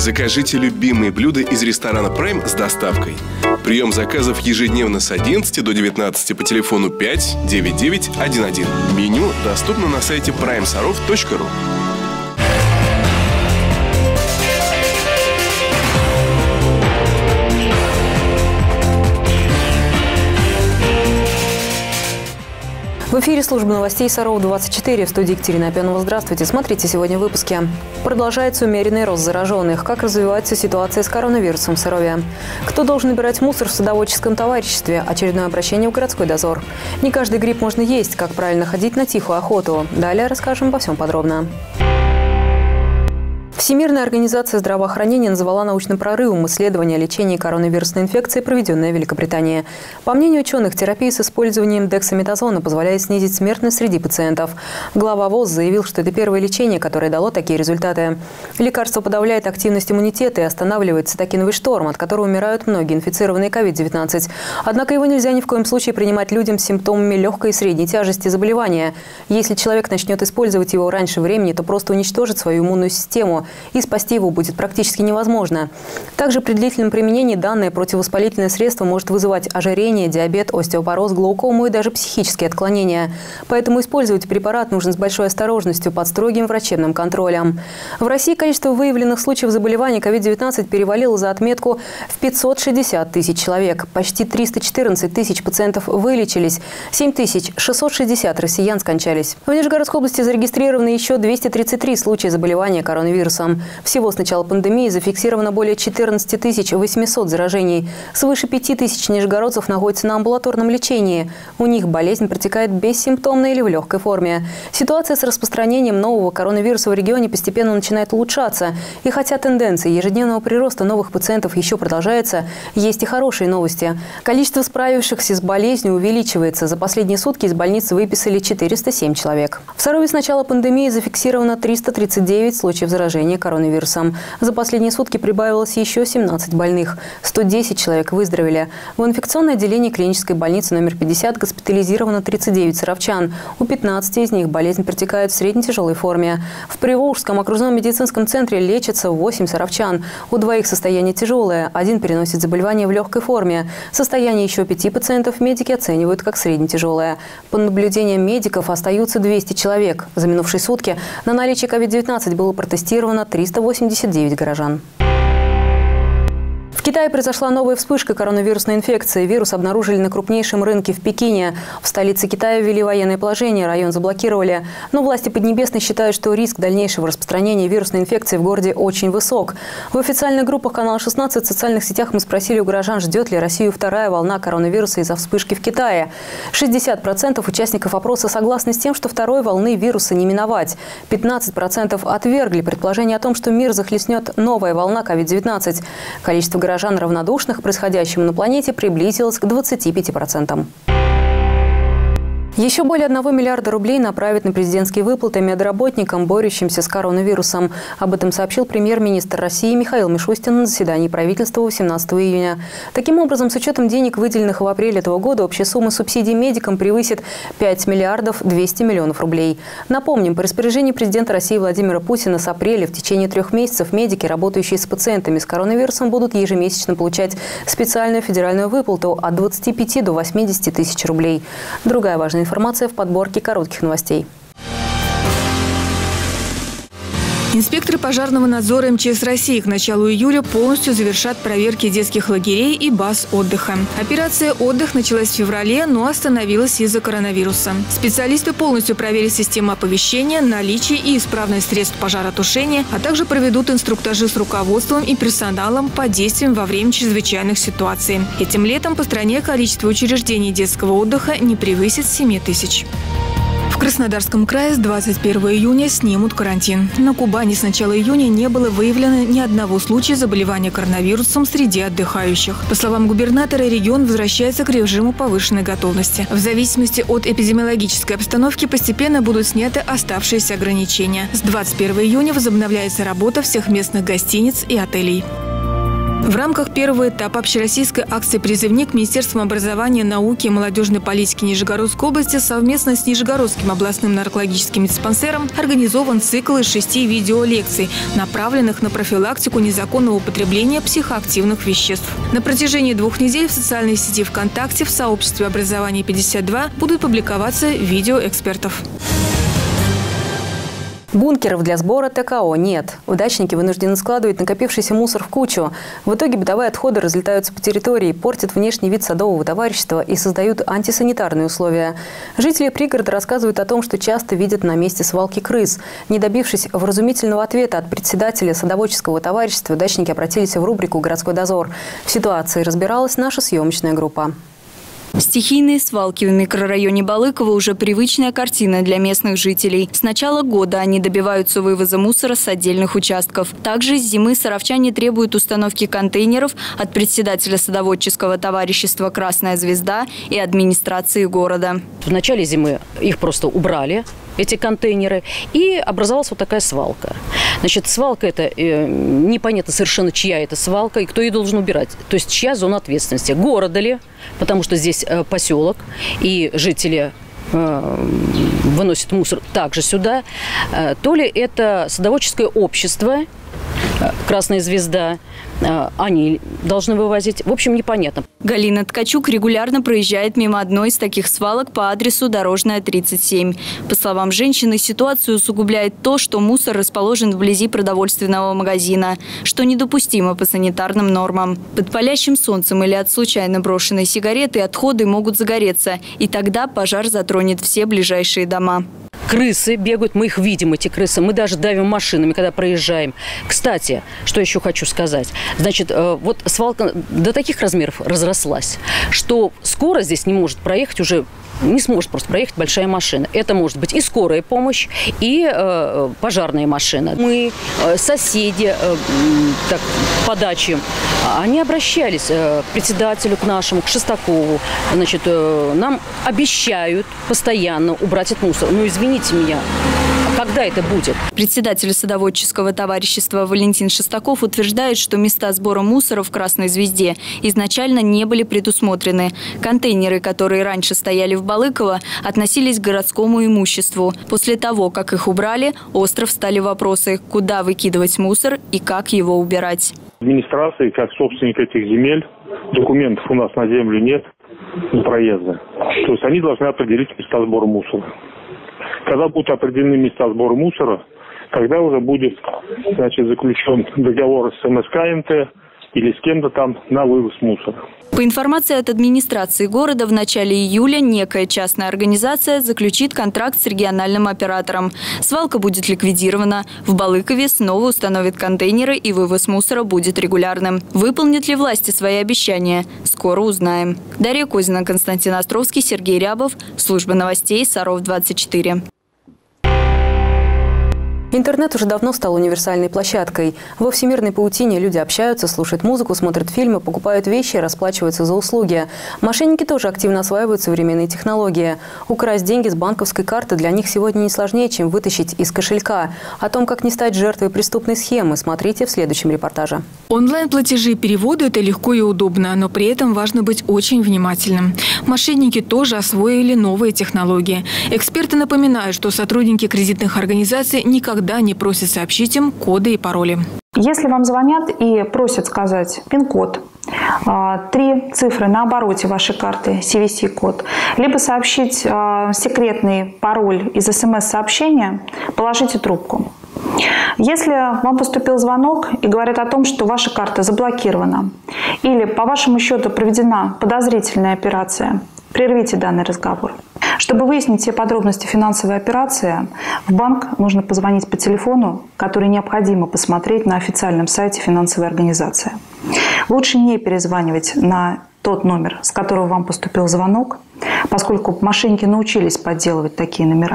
Закажите любимые блюда из ресторана Prime с доставкой. Прием заказов ежедневно с 11 до 19 по телефону 5 99 11. Меню доступно на сайте primesarov.ru. В эфире служба новостей Саров-24. В студии Екатерина Опенова. Здравствуйте. Смотрите сегодня в выпуске. Продолжается умеренный рост зараженных. Как развивается ситуация с коронавирусом в Сарове? Кто должен убирать мусор в садоводческом товариществе? Очередное обращение в городской дозор. Не каждый гриб можно есть. Как правильно ходить на тихую охоту? Далее расскажем обо всем подробно. Всемирная организация здравоохранения назвала научным прорывом исследование лечения коронавирусной инфекции, проведенное в Великобритании. По мнению ученых, терапия с использованием дексаметазона позволяет снизить смертность среди пациентов. Глава ВОЗ заявил, что это первое лечение, которое дало такие результаты. Лекарство подавляет активность иммунитета и останавливает цитокиновый шторм, от которого умирают многие инфицированные COVID-19. Однако его нельзя ни в коем случае принимать людям с симптомами легкой и средней тяжести заболевания. Если человек начнет использовать его раньше времени, то просто уничтожит свою иммунную систему, и спасти его будет практически невозможно. Также при длительном применении данное противовоспалительное средство может вызывать ожирение, диабет, остеопороз, глаукому и даже психические отклонения. Поэтому использовать препарат нужно с большой осторожностью, под строгим врачебным контролем. В России количество выявленных случаев заболевания COVID-19 перевалило за отметку в 560 тысяч человек. Почти 314 тысяч пациентов вылечились, 7660 россиян скончались. В Нижегородской области зарегистрированы еще 233 случая заболевания коронавирусом. Всего с начала пандемии зафиксировано более 14 800 заражений. Свыше 5 тысяч нижегородцев находятся на амбулаторном лечении. У них болезнь протекает бессимптомно или в легкой форме. Ситуация с распространением нового коронавируса в регионе постепенно начинает улучшаться. И хотя тенденция ежедневного прироста новых пациентов еще продолжается, есть и хорошие новости. Количество справившихся с болезнью увеличивается. За последние сутки из больницы выписали 407 человек. В Сарове с начала пандемии зафиксировано 339 случаев заражения коронавирусом. За последние сутки прибавилось еще 17 больных. 110 человек выздоровели. В инфекционное отделение клинической больницы номер 50 госпитализировано 39 саровчан. У 15 из них болезнь протекает в средне-тяжелой форме. В Приволжском окружном медицинском центре лечатся 8 саровчан. У 2 состояние тяжелое, 1 переносит заболевание в легкой форме. Состояние еще 5 пациентов медики оценивают как средне-тяжелое. По наблюдениям медиков остаются 200 человек. За минувшие сутки на наличие COVID-19 было протестировано 389 горожан. В Китае произошла новая вспышка коронавирусной инфекции. Вирус обнаружили на крупнейшем рынке в Пекине. В столице Китая ввели военное положение, район заблокировали. Но власти Поднебесной считают, что риск дальнейшего распространения вирусной инфекции в городе очень высок. В официальных группах канала 16 в социальных сетях мы спросили у горожан, ждет ли Россию вторая волна коронавируса из-за вспышки в Китае. 60% участников опроса согласны с тем, что второй волны вируса не миновать. 15% отвергли предположение о том, что мир захлестнет новая волна COVID-19. Количество горожан, равнодушных к происходящему на планете, приблизилось к 25%. Еще более 1 миллиарда рублей направят на президентские выплаты медработникам, борющимся с коронавирусом. Об этом сообщил премьер-министр России Михаил Мишустин на заседании правительства 18 июня. Таким образом, с учетом денег, выделенных в апреле этого года, общая сумма субсидий медикам превысит 5 миллиардов 200 миллионов рублей. Напомним, по распоряжению президента России Владимира Путина с апреля в течение 3 месяцев медики, работающие с пациентами с коронавирусом, будут ежемесячно получать специальную федеральную выплату от 25 до 80 тысяч рублей. Другая важная информация в подборке коротких новостей. Инспекторы пожарного надзора МЧС России к началу июля полностью завершат проверки детских лагерей и баз отдыха. Операция «Отдых» началась в феврале, но остановилась из-за коронавируса. Специалисты полностью проверят систему оповещения, наличие и исправность средств пожаротушения, а также проведут инструктажи с руководством и персоналом по действиям во время чрезвычайных ситуаций. Этим летом по стране количество учреждений детского отдыха не превысит 7 тысяч. В Краснодарском крае с 21 июня снимут карантин. На Кубани с начала июня не было выявлено ни одного случая заболевания коронавирусом среди отдыхающих. По словам губернатора, регион возвращается к режиму повышенной готовности. В зависимости от эпидемиологической обстановки постепенно будут сняты оставшиеся ограничения. С 21 июня возобновляется работа всех местных гостиниц и отелей. В рамках первого этапа общероссийской акции «Призывник» Министерством образования, науки и молодежной политики Нижегородской области совместно с Нижегородским областным наркологическим диспансером организован цикл из 6 видеолекций, направленных на профилактику незаконного употребления психоактивных веществ. На протяжении 2 недель в социальной сети ВКонтакте в сообществе образования 52 будут публиковаться видео экспертов. Бункеров для сбора ТКО нет. Дачники вынуждены складывать накопившийся мусор в кучу. В итоге бытовые отходы разлетаются по территории, портят внешний вид садового товарищества и создают антисанитарные условия. Жители пригорода рассказывают о том, что часто видят на месте свалки крыс. Не добившись вразумительного ответа от председателя садоводческого товарищества, дачники обратились в рубрику «Городской дозор». В ситуации разбиралась наша съемочная группа. Стихийные свалки в микрорайоне Балыково уже привычная картина для местных жителей. С начала года они добиваются вывоза мусора с отдельных участков. Также с зимы саровчане требуют установки контейнеров от председателя садоводческого товарищества «Красная звезда» и администрации города. В начале зимы их просто убрали, эти контейнеры, и образовалась вот такая свалка. Значит, свалка это непонятно совершенно, чья это свалка и кто ее должен убирать. То есть чья зона ответственности? Города ли, потому что здесь поселок, и жители выносят мусор также сюда, то ли это садоводческое общество «Красная звезда», они должны вывозить. В общем, непонятно. Галина Ткачук регулярно проезжает мимо одной из таких свалок по адресу Дорожная, 37. По словам женщины, ситуацию усугубляет то, что мусор расположен вблизи продовольственного магазина, что недопустимо по санитарным нормам. Под палящим солнцем или от случайно брошенной сигареты отходы могут загореться, и тогда пожар затронет все ближайшие дома. Крысы бегают, мы их видим, эти крысы. Мы даже давим машинами, когда проезжаем. Кстати, что еще хочу сказать. Значит, вот свалка до таких размеров разрослась, что скоро здесь не может проехать уже, не сможет просто проехать большая машина. Это может быть и скорая помощь, и пожарная машина. Мы, соседи по даче, они обращались к председателю, к нашему, к Шестакову. Значит, нам обещают постоянно убрать этот мусор. Ну, извините меня, когда это будет? Председатель садоводческого товарищества Валентин Шестаков утверждает, что места сбора мусора в «Красной звезде» изначально не были предусмотрены. Контейнеры, которые раньше стояли в Балыково, относились к городскому имуществу. После того, как их убрали, остро встали вопросы, куда выкидывать мусор и как его убирать. Администрации, как собственник этих земель, документов у нас на землю нет, проезда. То есть они должны определить места сбора мусора. Когда будут определены места сбора мусора, тогда уже будет, значит, заключен договор с МСК-НТ или с кем-то там на вывоз мусора. По информации от администрации города, в начале июля некая частная организация заключит контракт с региональным оператором. Свалка будет ликвидирована. В Балыкове снова установят контейнеры, и вывоз мусора будет регулярным. Выполнят ли власти свои обещания? Скоро узнаем. Дарья Козина, Константин Островский, Сергей Рябов. Служба новостей Саров-24. Интернет уже давно стал универсальной площадкой. Во всемирной паутине люди общаются, слушают музыку, смотрят фильмы, покупают вещи и расплачиваются за услуги. Мошенники тоже активно осваивают современные технологии. Украсть деньги с банковской карты для них сегодня не сложнее, чем вытащить из кошелька. О том, как не стать жертвой преступной схемы, смотрите в следующем репортаже. Онлайн-платежи и переводы – это легко и удобно, но при этом важно быть очень внимательным. Мошенники тоже освоили новые технологии. Эксперты напоминают, что сотрудники кредитных организаций никогда не просят сообщить им коды и пароли. Если вам звонят и просят сказать пин-код, 3 цифры на обороте вашей карты, CVC-код, либо сообщить секретный пароль из СМС-сообщения, положите трубку. Если вам поступил звонок и говорят о том, что ваша карта заблокирована или по вашему счету проведена подозрительная операция, прервите данный разговор. Чтобы выяснить все подробности финансовой операции, в банк нужно позвонить по телефону, который необходимо посмотреть на официальном сайте финансовой организации. Лучше не перезванивать на тот номер, с которого вам поступил звонок, поскольку мошенники научились подделывать такие номера.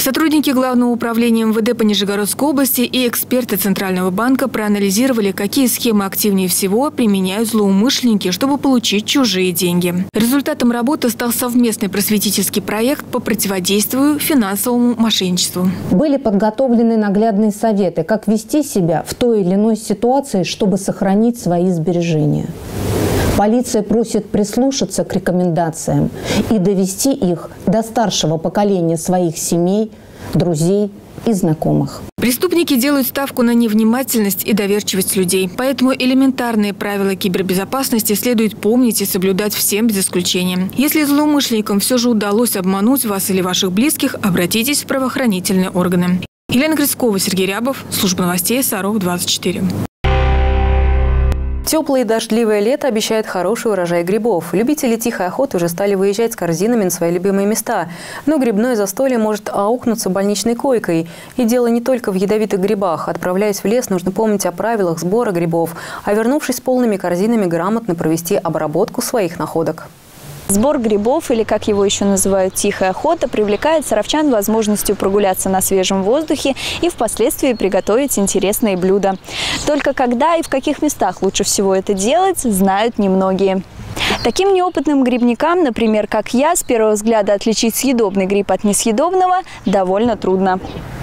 Сотрудники Главного управления МВД по Нижегородской области и эксперты Центрального банка проанализировали, какие схемы активнее всего применяют злоумышленники, чтобы получить чужие деньги. Результатом работы стал совместный просветительский проект по противодействию финансовому мошенничеству. Были подготовлены наглядные советы, как вести себя в той или иной ситуации, чтобы сохранить свои сбережения. Полиция просит прислушаться к рекомендациям и довести их до старшего поколения своих семей, друзей и знакомых. Преступники делают ставку на невнимательность и доверчивость людей. Поэтому элементарные правила кибербезопасности следует помнить и соблюдать всем без исключения. Если злоумышленникам все же удалось обмануть вас или ваших близких, обратитесь в правоохранительные органы. Елена Крискова, Сергей Рябов, служба новостей Саров 24. Теплое и дождливое лето обещает хороший урожай грибов. Любители тихой охоты уже стали выезжать с корзинами на свои любимые места. Но грибное застолье может аукнуться больничной койкой. И дело не только в ядовитых грибах. Отправляясь в лес, нужно помнить о правилах сбора грибов. А вернувшись с полными корзинами, грамотно провести обработку своих находок. Сбор грибов, или как его еще называют тихая охота, привлекает саровчан возможностью прогуляться на свежем воздухе и впоследствии приготовить интересные блюда. Только когда и в каких местах лучше всего это делать, знают немногие. Таким неопытным грибникам, например, как я, с первого взгляда отличить съедобный гриб от несъедобного довольно трудно.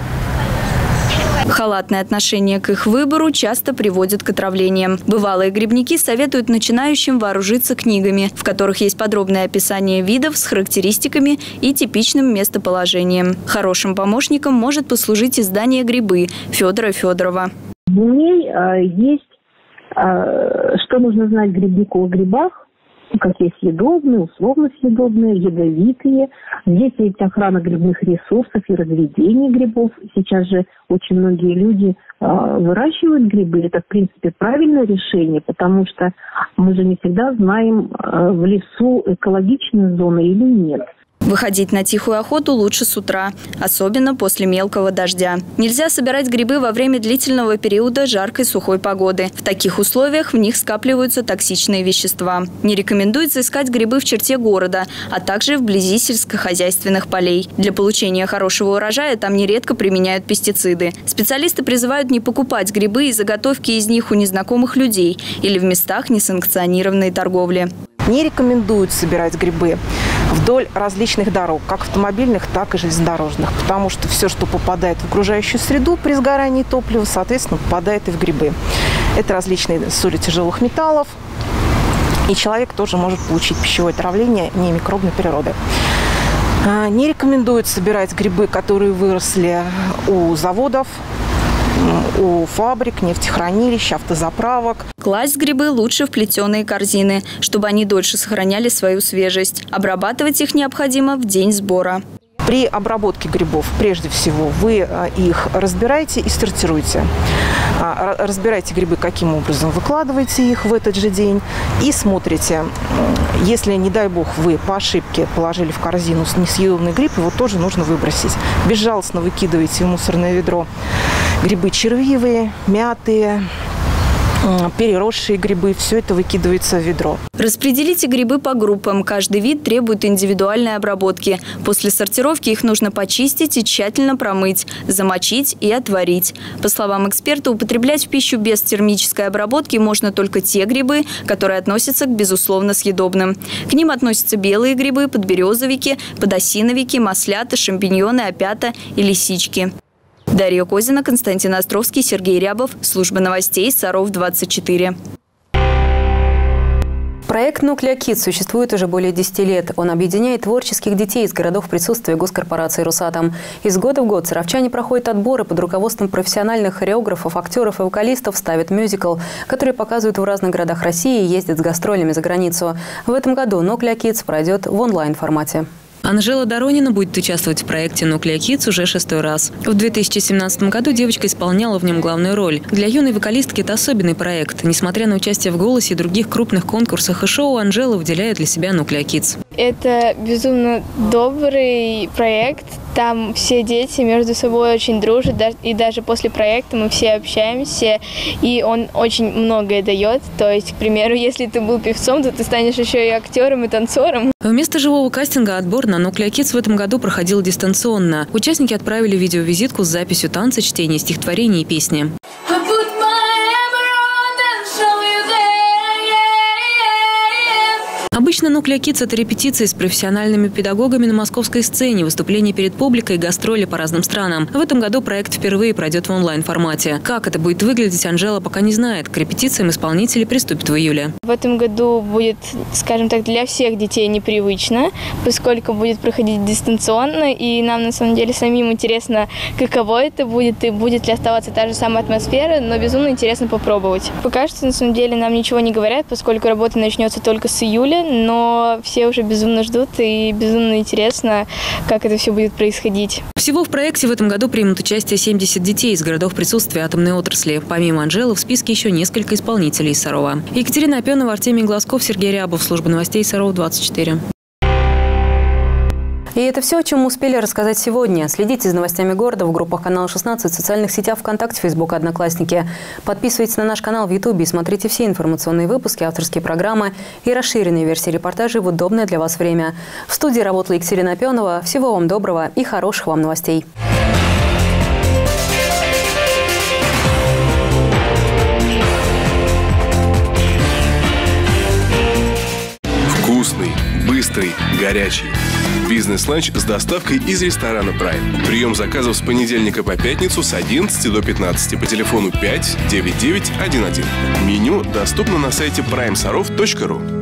Халатное отношение к их выбору часто приводит к отравлениям. Бывалые грибники советуют начинающим вооружиться книгами, в которых есть подробное описание видов с характеристиками и типичным местоположением. Хорошим помощником может послужить издание «Грибы» Федора Федорова. В ней есть, что нужно знать грибнику о грибах, как есть съедобные, условно съедобные, ядовитые. Здесь есть охрана грибных ресурсов и разведение грибов. Сейчас же очень многие люди выращивают грибы. Это, в принципе, правильное решение, потому что мы же не всегда знаем, в лесу экологичные зоны или нет. Выходить на тихую охоту лучше с утра, особенно после мелкого дождя. Нельзя собирать грибы во время длительного периода жаркой сухой погоды. В таких условиях в них скапливаются токсичные вещества. Не рекомендуется искать грибы в черте города, а также вблизи сельскохозяйственных полей. Для получения хорошего урожая там нередко применяют пестициды. Специалисты призывают не покупать грибы и заготовки из них у незнакомых людей или в местах несанкционированной торговли. Не рекомендуют собирать грибы вдоль различных дорог, как автомобильных, так и железнодорожных, потому что все, что попадает в окружающую среду при сгорании топлива, соответственно, попадает и в грибы. Это различные соли тяжелых металлов, и человек тоже может получить пищевое отравление немикробной природы. Не рекомендуют собирать грибы, которые выросли у заводов, у фабрик, нефтехранилищ, автозаправок. Класть грибы лучше в плетеные корзины, чтобы они дольше сохраняли свою свежесть. Обрабатывать их необходимо в день сбора. При обработке грибов, прежде всего, вы их разбираете и сортируете. Разбирайте грибы, каким образом выкладываете их в этот же день и смотрите. Если, не дай бог, вы по ошибке положили в корзину несъедобный гриб, его тоже нужно выбросить. Безжалостно выкидывайте в мусорное ведро грибы червивые, мятые, переросшие грибы. Все это выкидывается в ведро. Распределите грибы по группам. Каждый вид требует индивидуальной обработки. После сортировки их нужно почистить и тщательно промыть, замочить и отварить. По словам эксперта, употреблять в пищу без термической обработки можно только те грибы, которые относятся к безусловно съедобным. К ним относятся белые грибы, подберезовики, подосиновики, маслята, шампиньоны, опята и лисички. Дарья Козина, Константин Островский, Сергей Рябов. Служба новостей Саров 24. Проект «Нуклеокидс» существует уже более 10 лет. Он объединяет творческих детей из городов присутствия госкорпорации «Росатом». Из года в год саровчане проходят отборы под руководством профессиональных хореографов, актеров и вокалистов, ставят мюзикл, который показывают в разных городах России и ездят с гастролями за границу. В этом году «Нуклеокидс» пройдет в онлайн-формате. Анжела Доронина будет участвовать в проекте «Нуклеокидс» уже 6-й раз. В 2017 году девочка исполняла в нем главную роль. Для юной вокалистки это особенный проект. Несмотря на участие в «Голосе» и других крупных конкурсах и шоу, Анжела выделяет для себя «Нуклеокидс». Это безумно добрый проект, Там все дети между собой очень дружат, и даже после проекта мы все общаемся, и он очень многое дает. То есть, к примеру, если ты был певцом, то ты станешь еще и актером, и танцором. Вместо живого кастинга отбор на Nuclea Kids в этом году проходил дистанционно. Участники отправили видеовизитку с записью танца, чтения стихотворений и песни. Обычно Nuclea Kids – это репетиции с профессиональными педагогами на московской сцене, выступления перед публикой и гастроли по разным странам. В этом году проект впервые пройдет в онлайн-формате. Как это будет выглядеть, Анжела пока не знает. К репетициям исполнители приступят в июле. В этом году будет, скажем так, для всех детей непривычно, поскольку будет проходить дистанционно, и нам на самом деле самим интересно, каково это будет, и будет ли оставаться та же самая атмосфера, но безумно интересно попробовать. Пока что на самом деле нам ничего не говорят, поскольку работа начнется только с июля, но все уже безумно ждут, и безумно интересно, как это все будет происходить. Всего в проекте в этом году примут участие 70 детей из городов присутствия атомной отрасли. Помимо Анжелы в списке еще несколько исполнителей из Сарова. Екатерина Опенова, Артемий Глазков, Сергей Рябов. Служба новостей Саров 24. И это все, о чем мы успели рассказать сегодня. Следите за новостями города в группах канала 16, в социальных сетях ВКонтакте, Фейсбук, Одноклассники. Подписывайтесь на наш канал в Ютубе и смотрите все информационные выпуски, авторские программы и расширенные версии репортажей в удобное для вас время. В студии работала Екатерина Опенова. Всего вам доброго и хороших вам новостей. Вкусный, быстрый, горячий. Бизнес-ланч с доставкой из ресторана Prime. Прием заказов с понедельника по пятницу с 11 до 15 по телефону 5 99 11. Меню доступно на сайте primesarov.ru.